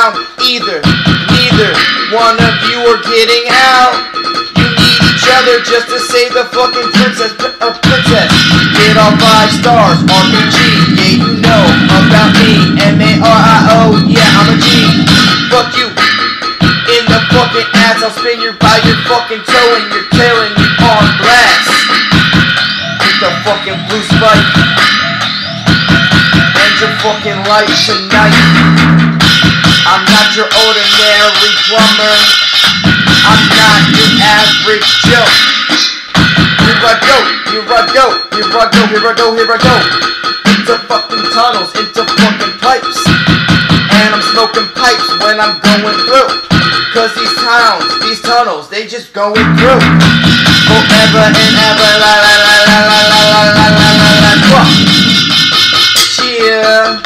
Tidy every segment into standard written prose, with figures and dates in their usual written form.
around either. Neither one of you are getting out. You need each other just to save the fucking princess. Get all 5 stars, RPG. Yeah, you know about me. M-A-R-I-O, yeah, I'm a G. Fuck you in the fucking ass. I'll spin you by your fucking toe and your tail and you on blast. With the fucking blue spike and your fucking light tonight. I'm not your ordinary plumber. I'm not your average Joe. Here I go, here I go, here I go, here I go, here I go. Into fucking tunnels, into fucking pipes. And I'm smoking pipes when I'm going through. Cause these tunnels, they just going through. Forever and ever, la la la la la la la la la la la. Yeah.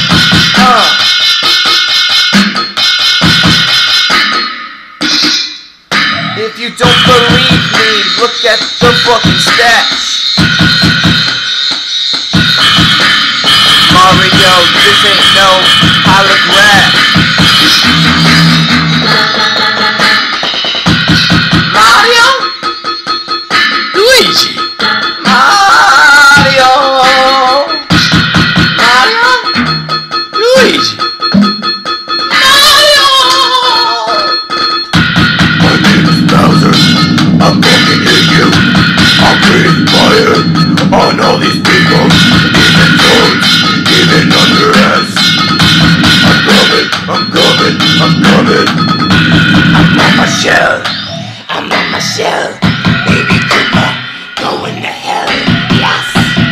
If you don't believe me, look at the fucking stats. Mario, this ain't no holograph. Mario? Luigi! Mario! Mario? Luigi! I'm talking to you. I'm breathing fire on all these people, even toads, even under us. I'm coming, I'm coming, I'm coming. I'm on my shell, I'm on my shell. Baby Koopa, going to hell, yes.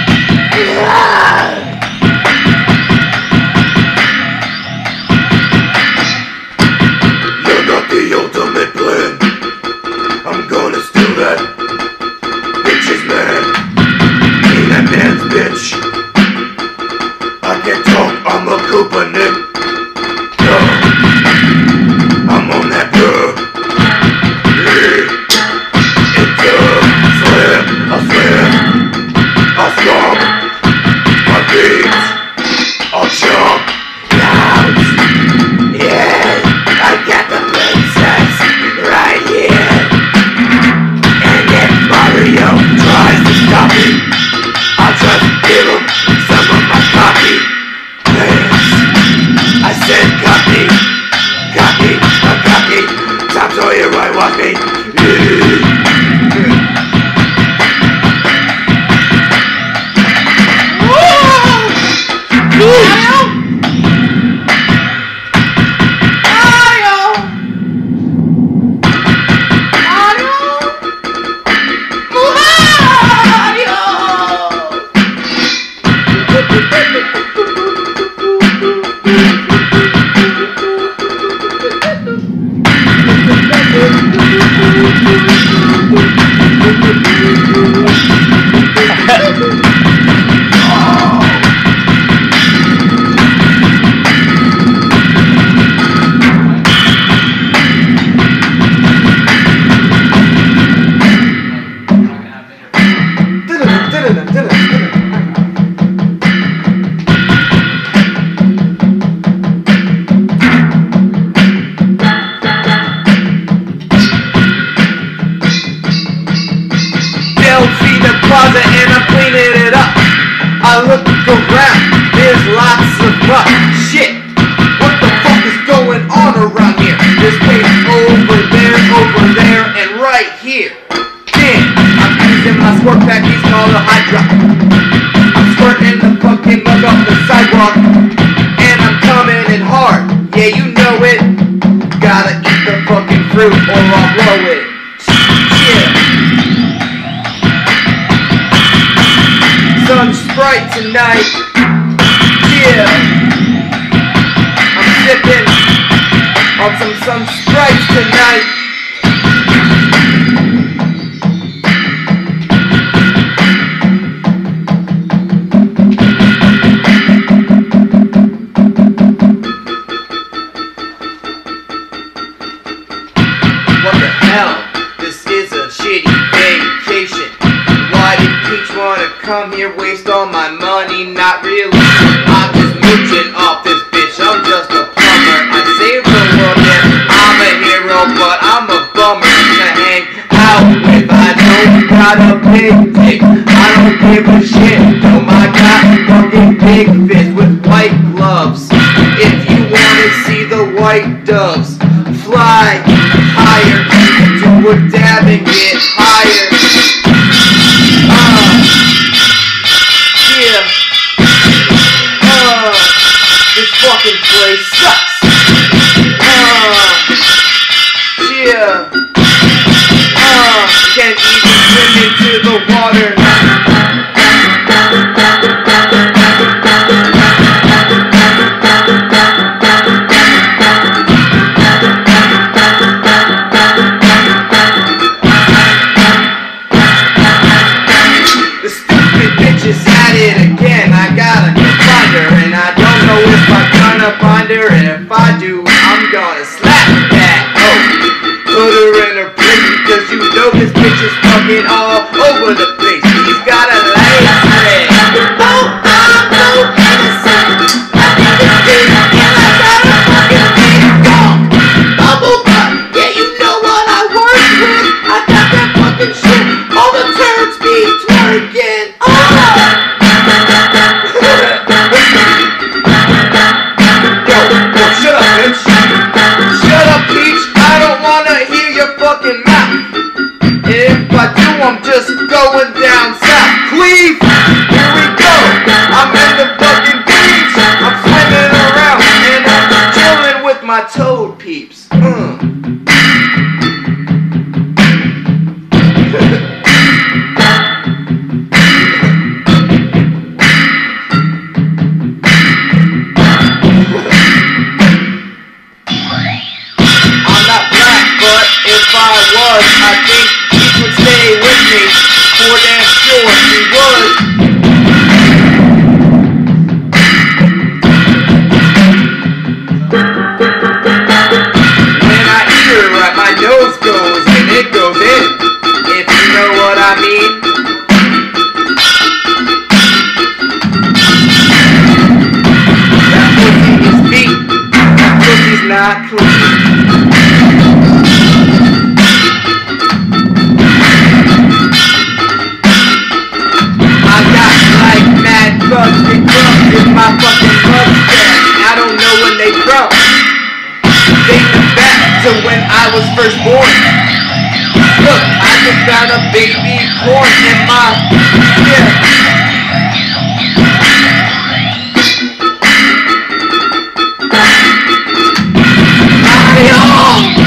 You're not the ultimate plan. I'm gonna steal that bitch's man. Be that man's bitch. I can't talk, I'm a Koopa, Nick. Yo, I'm on that girl. Yeah. It's slam, I'll slam, I'll stomp my beats, I'll chomp. Loud. Yeah, I got the princess right here. Mario tries to stop me. I'll just give him some of my copy. Yes, I said copy, copy, a copy. Tom Sawyer, right, watch me. And I'm cleaning it up. I look around, there's lots of shit. What the fuck is going on around here? There's paint over there, and right here. Damn, I'm using my squirt pack, he's called a Hydra. I'm squirting the fucking mug off the sidewalk, and I'm coming in hard. Yeah, you know it. Gotta eat the fucking fruit or I'll blow it. Yeah. Sun Sprite tonight, yeah. I'm sipping on some Sun Sprites tonight. What the hell? This is a shitty vacation. Why did Peach wanna come here, waste all my money? Not really. I'm just mooching off this bitch. I'm just a plumber. I say got a big dick, I don't give a shit. No, I got fucking big fish with white gloves. If you wanna see the white doves fly higher, do a dab and get higher. Yeah. This fucking place sucks. Yeah. Can't even swim into the water. The stupid bitch is at it again. I gotta find her, and I don't know if I'm gonna find her. And if I do, I'm gonna slap that hoe. Put her in her place, because you know this bitch is fucking all over the place. She's got a light thread. Oh, I'm so innocent. I think this bitch and I got a fucking big dog. Bubble butt, yeah, you know what I work with. I got that fucking shit. All the turds be twerking. Oh! Yo, shut up, bitch. Shut up, Peach. I don't wanna hear your fucking mouth. If I do, I'm just going down south. Cleve, here we go. I'm in the fucking beach. I'm swimming around and I'm chilling with my toad peeps. If I was, I think he would stay with me. For damn sure he would. When I eat her right, my nose goes and it goes in. If you know what I mean. That pussy is beat. That pussy's not clean. Bugs and crumbs in my fucking mustache. I don't know when they from. Thinking back to when I was first born. Look, I just found a baby corn in my I